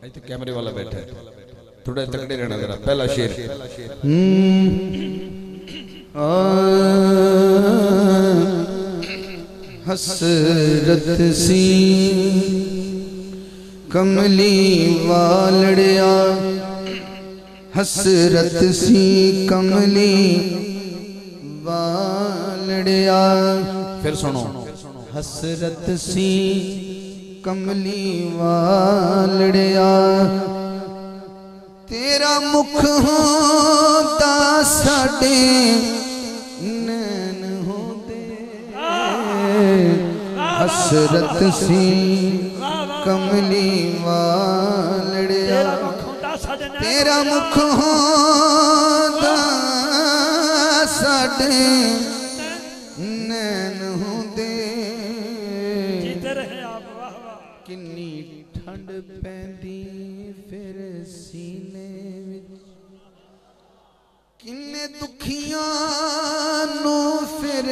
तो कैमरे वाला बैठा है, थोड़ा तकड़े रहना जरा। पहला शेर हसरत सी कमली वालड़िया, हसरत सी कमली वालड़िया। फिर सुनो, हसरत सी कमली वालड़िया, तेरा मुख होंदा साडे नैन होंदे। हसरत सी कमली वालड़िया, तेरा मुख होंदा साडे नैन होंदे। किन्नी ठंड पैंदी फिर सीने विच, किन्ने दुखियां नू फिर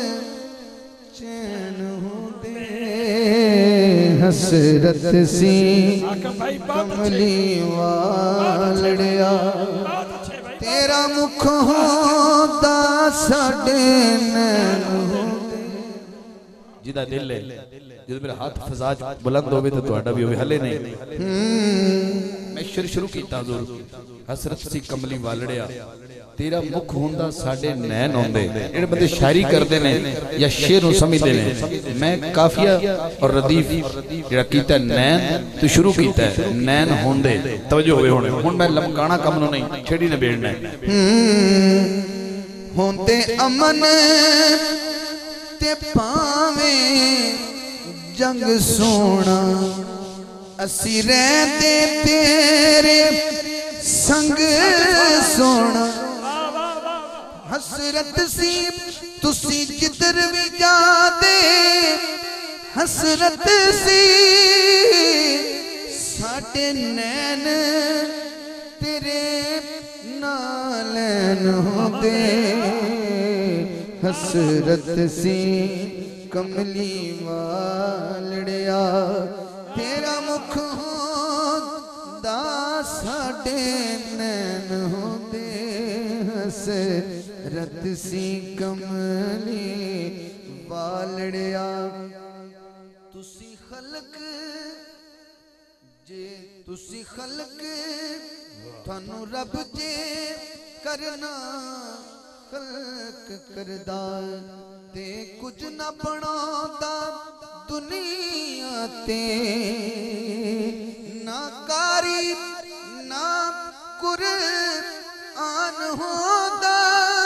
चैन होंदे। हसरत सी कमली वालड़िया, तेरा मुख होंदा साडे नैन होंदे। जिदा दिल है, जो मेरा हाथ फजा बुलंद होवे तो ਤੁਹਾਡਾ भी होवे, हले नहीं। मैं शुरू कीता हुजूर, हसरत सी कमली वालड़िया, तेरा मुख होंदा साडे नैन होंदे। ਜਿਹੜੇ ਬੰਦੇ ਸ਼ਾਇਰੀ ਕਰਦੇ ਨੇ ਜਾਂ ਸ਼ੇਰ ਨੂੰ ਸਮਝਦੇ ਨੇ, मैं काफिया और रदीफ ਜਿਹੜਾ ਕੀਤਾ नैन तो शुरू ਕੀਤਾ नैन होंदे। तवज्जो होवे ਹੁਣ मैं लमकाना कम ਨੂੰ नहीं, छेड़ी ने बेड़ना होंदे अमन ते पावे जंग सोना, असी रहते तेरे संग सोना। हसरत सी तुसी जिधर भी जाते, हसरत सी साडे नैन तेरे नालैन होंदे। हसरत सी कमली वालड़िया, तेरा मुख होंदा साडे नैन होंदे। हसरत सी कमली वालड़िया, तुसी खलक जे तुसी खलक थानू रब जे करना खलक करदा, ते कुछ ना बनाता दुनिया ते। ना कारी ना कुरआन होंदा,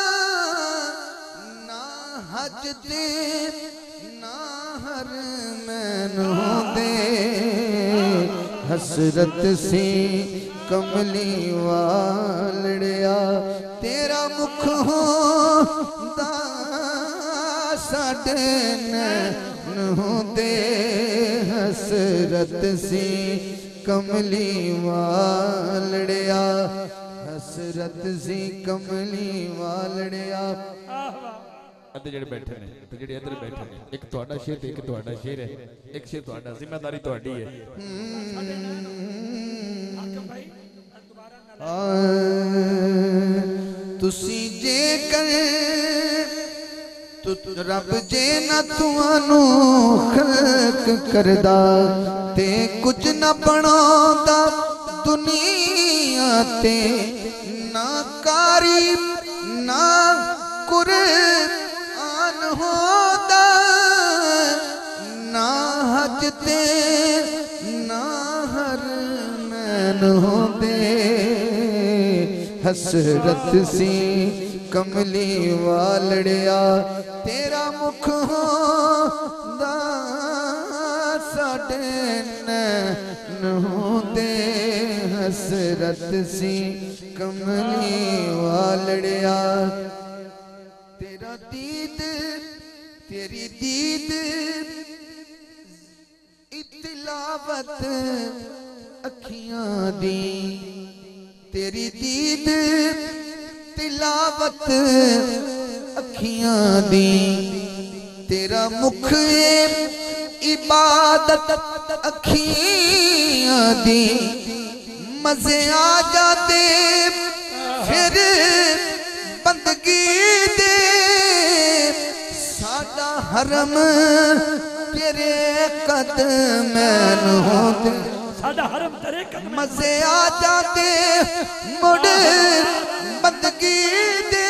ना हज ते ना हरमैन होंदे। हसरत सी कमली वालड़िया, तेरा मुख होंदा साडे नैन होंदे। हसरत सी कमली वालड़िया, हसरत सी कमली वालड़िया। अद्धे जेड़े बैठे ने ते जेड़े इधर बैठे ने, एक तुहाडा शेर ते एक तुहाडा शेर है, एक शेर तुहाडा, जिम्मेदारी तुहाडी है। तुसी जे कर रब जे ना तुहानू खलक करदा, ते कुछ ना बनांदा दुनिया ते। ना कारी ना कुरआन होंदा, ना हज ते ना हरमैन होंदे। हसरत सी कमली वालड़िया, तेरा मुख होंदा साडे नैन होंदे। हसरत सी कमली वालड़िया, तेरा दीद तेरी दीद इतिलावत अखियां दी, तेरी दीद तिलावत अखियां दी। तेरा मुख इबादत अखियां दी, मजे आ जाते फिर बंदगी दे साडा हरम तेरे कदम होते मजे आ जाते मुड़ बंदगी दे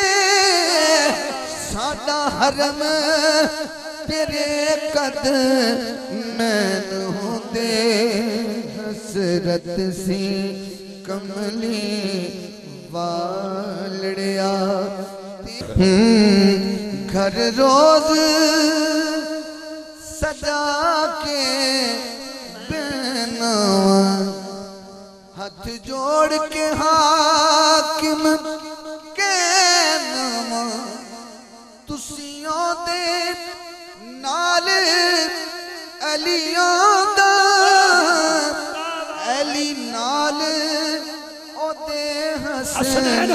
साडा हरम तेरे कदम होते हसरत सी कमली वालड़िया घर रोज सजा के बेनवा हाथ जोड़ के हाकिम के नवा तुसियों दे नाल अलियों दा अली नाल ओदे हसनैन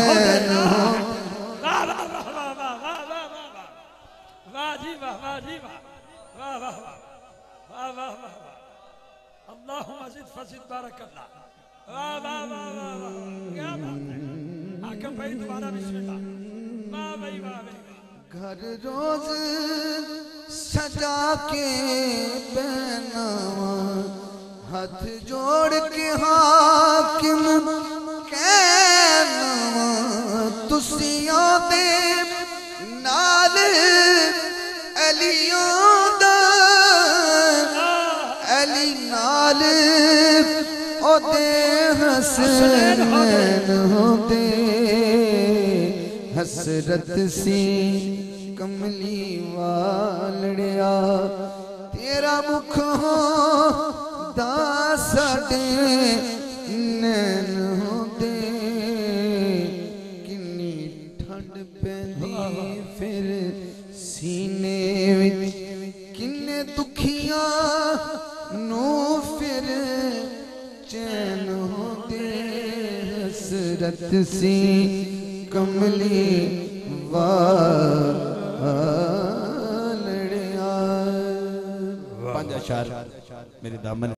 अल्लाहुम्मा ज़िद फज़िद बारकल्लाह। वाह वाह वाह वाह वाह, क्या बात है। हाकिम भाई दोबारा बिस्मिल्लाह। वाह भाई वाह भाई। घर रोज सजा के बेनवा हाथ जोड़ के हाकिम के नवा तुसियों दे नाल अलियों दा अली नाल ओदे हसनैन होते हसरत सी कमली वालड़िया तेरा मुख हो दासडे नैन होते किन्नी ठंड पैंदी फिर सीने विच किन्ने दुखियां नू फिर चैन होते हसरत सी कमली वालड़िया। पांच अशार मेरे दामन